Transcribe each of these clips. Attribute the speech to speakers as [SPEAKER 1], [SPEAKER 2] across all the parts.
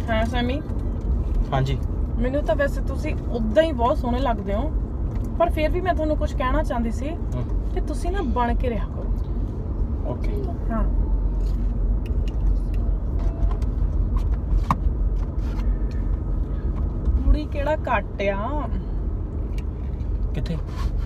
[SPEAKER 1] ਹਾਂ ਸੈਮੀ।
[SPEAKER 2] ਹਾਂਜੀ
[SPEAKER 1] ਮੈਨੂੰ ਤਾਂ ਵੈਸੇ ਤੁਸੀਂ ਉਦਾਂ ਹੀ ਬਹੁਤ ਸੋਹਣੇ ਲੱਗਦੇ ਹੋ, ਪਰ ਫਿਰ ਵੀ ਮੈਂ ਤੁਹਾਨੂੰ ਕੁਝ ਕਹਿਣਾ ਚਾਹੁੰਦੀ ਸੀ ਕਿ ਤੁਸੀਂ ਨਾ ਬਣ ਕੇ ਰਿਹਾ ਕਰੋ।
[SPEAKER 2] ਓਕੇ
[SPEAKER 1] ਹਾਂ ਕੁੜੀ ਕਿਹੜਾ ਘੱਟ ਆ।
[SPEAKER 2] ਕਿੱਥੇ?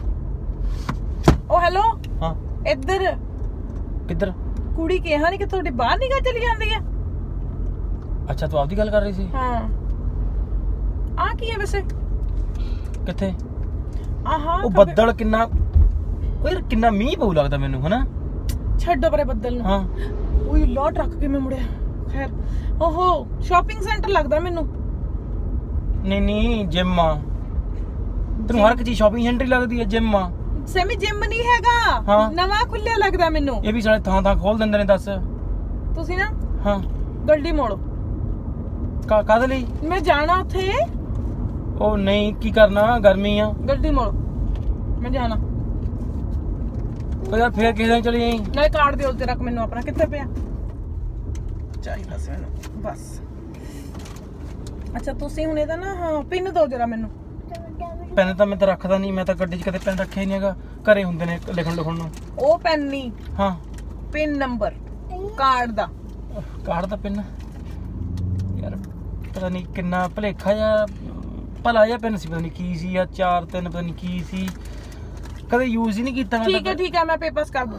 [SPEAKER 1] ਉਹ ਹੈਲੋ
[SPEAKER 2] ਹਾਂ
[SPEAKER 1] ਇੱਧਰ।
[SPEAKER 2] ਕਿੱਧਰ?
[SPEAKER 1] ਕੁੜੀ ਕਿਹਾ ਨਹੀਂ ਕਿ ਤੁਹਾਡੀ ਬਾਹਰ ਨਿਗਾਹ ਚਲੀ ਜਾਂਦੀ ਹੈ।
[SPEAKER 2] ਅੱਛਾ ਤੂੰ ਆਪਦੀ ਗੱਲ ਕਰ ਰਹੀ ਸੀ?
[SPEAKER 1] ਹਾਂ ਆ ਕੀ ਹੈ ਵੈਸੇ?
[SPEAKER 2] ਕਿੱਥੇ?
[SPEAKER 1] ਆਹਾ
[SPEAKER 2] ਉਹ ਬੱਦਲ ਕਿੰਨਾ, ਓਏ ਯਾਰ ਕਿੰਨਾ ਮੀਂਹ ਪਊ ਲੱਗਦਾ ਮੈਨੂੰ ਹਨਾ।
[SPEAKER 1] ਛੱਡੋ ਪਰੇ ਬੱਦਲ ਨੂੰ।
[SPEAKER 2] ਹਾਂ
[SPEAKER 1] ਉਹੀ ਲੋਟ ਰੱਖ ਕੇ ਮੈਂ ਮੁੜਿਆ। ਖੈਰ ਓਹੋ ਸ਼ਾਪਿੰਗ ਸੈਂਟਰ ਲੱਗਦਾ ਮੈਨੂੰ।
[SPEAKER 2] ਨਹੀਂ ਨਹੀਂ ਜਿਮ ਆ। ਤੈਨੂੰ ਹਰ ਇੱਕ ਚੀਜ਼ ਸ਼ਾਪਿੰਗ ਸੈਂਟਰ ਹੀ ਲੱਗਦੀ ਹੈ। ਜਿਮ ਆ
[SPEAKER 1] ਸੈਮੀ। ਜਿਮ ਨਹੀਂ ਹੈਗਾ, ਨਵਾਂ ਖੁੱਲਿਆ ਲੱਗਦਾ ਮੈਨੂੰ।
[SPEAKER 2] ਇਹ ਵੀ ਸਾਰੇ ਥਾਂ ਥਾਂ ਖੋਲ ਦਿੰਦੇ ਨੇ। ਦੱਸ
[SPEAKER 1] ਤੁਸੀਂ ਨਾ
[SPEAKER 2] ਹਾਂ
[SPEAKER 1] ਗੱਡੀ ਮੋੜੋ।
[SPEAKER 2] ਕਾਹਦੇ ਲਈ?
[SPEAKER 1] ਮੈਂ ਜਾਣਾ ਉੱਥੇ।
[SPEAKER 2] ਉਹ ਨਹੀਂ ਕੀ ਕਰਨਾ, ਗਰਮੀ ਆ।
[SPEAKER 1] ਗੱਡੀ ਮੋੜੋ ਮੈਂ ਜਾਣਾ।
[SPEAKER 2] ਉਹ ਯਾਰ ਫੇਰ ਕਿਸੇ ਦਿਨ ਚਲੀ ਜਾਈਂ।
[SPEAKER 1] ਨਾਲੇ ਕਾਰਡ ਦਿਓ ਤੇ ਰੱਖ ਮੈਨੂੰ ਆਪਣਾ। ਕਿੱਥੇ ਪਿਆ? ਚਾਹੀਦਾ ਸੀ ਮੈਨੂੰ ਬਸ। ਅੱਛਾ ਤੁਸੀਂ ਹੁਣ ਇਹਦਾ ਨਾ ਹਾਂ ਪਿੰਨ ਦਿਓ ਜਰਾ ਮੈਨੂੰ।
[SPEAKER 2] ਪੈਨ ਤਾਂ ਮੈਂ ਤਾਂ ਰੱਖਦਾ ਨਹੀਂ। ਮੈਂ ਤਾਂ ਗੱਡੀ 'ਚ ਕਦੇ ਪੈਨ ਰੱਖਿਆ ਹੀ ਨਹੀਂ ਹੈਗਾ। ਘਰੇ ਹੁੰਦੇ ਨੇ ਲਿਖਣ ਨੂੰ।
[SPEAKER 1] ਉਹ ਪੈਨ ਨਹੀਂ,
[SPEAKER 2] ਹਾਂ
[SPEAKER 1] ਪਿਨ ਨੰਬਰ ਕਾਰਡ ਦਾ।
[SPEAKER 2] ਕਾਰਡ ਦਾ ਪਿੰਨ ਯਾਰ ਪਤਾ ਨਹੀਂ ਕਿੰਨਾ ਭਲੇਖਾ ਜਾਂ ਭਲਾ ਜਿਹਾ ਪਿੰਨ ਸੀ। ਪਤਾ ਨਹੀਂ ਕੀ ਸੀ, ਜਾਂ 4-3 ਪਤਾ ਨਹੀਂ ਕੀ ਸੀ। ਕਦੇ ਯੂਜ਼ ਹੀ ਨਹੀਂ ਕੀਤਾ ਮੈਂ।
[SPEAKER 1] ਠੀਕ ਹੈ ਮੈਂ ਪੇਪਰਸ ਕਰ ਦੂੰ।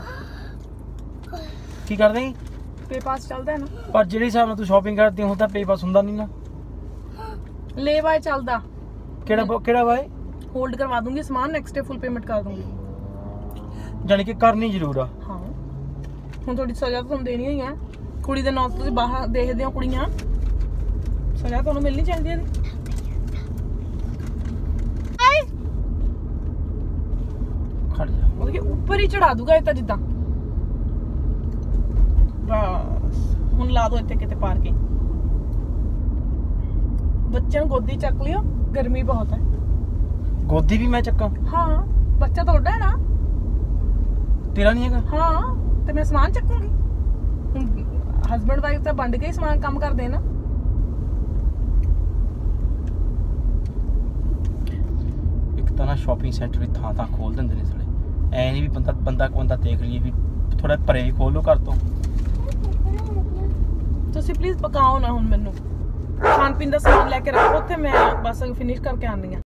[SPEAKER 2] ਕੀ ਕਰ ਦੇਂਗੀ?
[SPEAKER 1] ਪੇਪਰਸ ਚੱਲਦਾ ਹੈ ਨਾ।
[SPEAKER 2] ਪਰ ਜਿਹੜੇ ਹਿਸਾਬ ਨਾਲ ਤੂੰ ਸ਼ਾਪਿੰਗ ਕਰਦੀ ਹੁਣ ਤਾਂ ਪੇਪਰਸ ਹੁੰਦਾ ਨਹੀਂ ਨਾ।
[SPEAKER 1] ਲੈ ਬਾਏ ਚੱਲਦਾ।
[SPEAKER 2] ਕਿਹੜਾ ਬਾਏ?
[SPEAKER 1] ਹੋਲਡ ਕਰਵਾ ਦੂੰਗੀ ਸਮਾਨ, ਨੈਕਸਟ ਡੇ ਫੁੱਲ ਪੇਮੈਂਟ ਕਰ ਦੂੰਗੀ।
[SPEAKER 2] ਜਾਨੀ ਕਿ ਕਰਨੀ ਜ਼ਰੂਰ ਆ।
[SPEAKER 1] ਹਾਂ ਹੁਣ ਤੁਹਾਡੀ ਸਜ਼ਾ ਤਾਂ ਤੁਹਾਨੂੰ ਦੇਣੀ ਹੀ ਆ। ਕੁੜੀ ਦੇ ਨਾਂ ਤੋਂ ਤੁਸੀਂ ਬਾਹਰ ਦੇਖਦੇ ਹੋ ਕੁੜੀਆਂ, ਸਜ਼ਾ ਤੁਹਾਨੂੰ ਮਿਲਣੀ ਚਾਹੀਦੀ ਹੈ।
[SPEAKER 2] ਖੜ ਜਾ।
[SPEAKER 1] ਉਹਦੇ ਉੱਪਰ ਹੀ ਚੜਾ ਦੂਗਾ ਇਹ ਤਾਂ ਜਿੱਦਾਂ। ਬਸ ਹੁਣ ਲਾ ਦੋ ਇੱਥੇ ਕਿਤੇ ਪਾਰਕਿੰਗ। ਬੱਚਿਆਂ ਨੂੰ ਗੋਦੀ ਚੱਕ ਲਿਓ, ਗਰਮੀ ਬਹੁਤ ਹੈ।
[SPEAKER 2] ਗੋਦੀ ਵੀ ਮੈਂ ਚੱਕਾਂ?
[SPEAKER 1] ਹਾਂ ਬੱਚਾ ਤੁਹਾਡਾ ਹੈ ਨਾ।
[SPEAKER 2] ਤੇਰਾ ਨਹੀਂ ਹੈਗਾ?
[SPEAKER 1] ਹਾਂ ਤੇ ਮੈਂ ਸਮਾਨ ਚੱਕੂਗੀ। ਹੁਣ ਹਸਬੈਂਡ ਵਾਈਫ ਤਾਂ ਵੰਡ ਕੇ ਹੀ ਸਮਾਨ ਕੰਮ ਕਰਦੇ ਨਾ।
[SPEAKER 2] ਇੱਕ ਤਾਂ ਨਾ ਸ਼ਾਪਿੰਗ ਸੈਂਟਰ ਵੀ ਥਾਂ ਥਾਂ ਖੋਲ ਦਿੰਦੇ ਨੇ ਸਾਲੇ। ਐ ਨਹੀਂ ਵੀ ਬੰਦਾ ਦੇਖ ਲਈਏ ਵੀ ਥੋੜਾ ਪਰੇ ਹੀ ਖੋਲੋ ਘਰ ਤੋਂ।
[SPEAKER 1] ਤੁਸੀਂ ਪਲੀਜ਼ ਪਕਾਓ ਨਾ ਹੁਣ। ਮੈਨੂੰ ਖਾਣ ਪੀਣ ਦਾ ਸਮਾਨ ਲੈ ਕੇ ਰੱਖੋ ਉੱਥੇ, ਮੈਂ ਬਸ ਫਿਨਿਸ਼ ਕਰਕੇ ਆਉਂਦੀ ਹਾਂ।